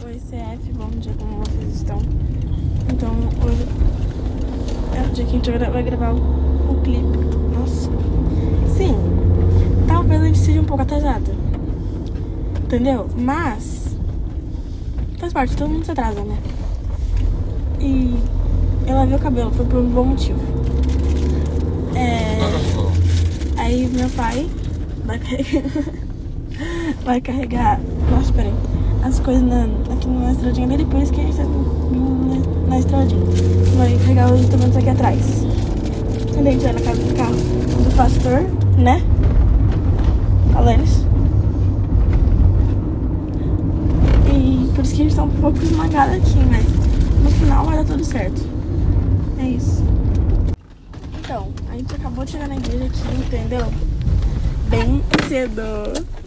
Oi CF, bom dia, como vocês estão? Então hoje é o dia que a gente vai gravar o clipe. Nossa, sim, talvez a gente seja um pouco atrasada, entendeu? Mas faz parte, todo mundo se atrasa, né? E eu lavei o cabelo, foi por um bom motivo. Aí meu pai vai carregar, nossa, peraí, as coisas aqui na estradinha dele, por isso que a gente tá vindo na estradinha. Vai carregar os instrumentos aqui atrás. Quando a gente vai na casa do carro do pastor, né? Alanis. E por isso que a gente tá um pouco esmagado aqui, mas no final vai dar tudo certo. É isso. Então, a gente acabou de chegar na igreja aqui, entendeu? Bem cedo.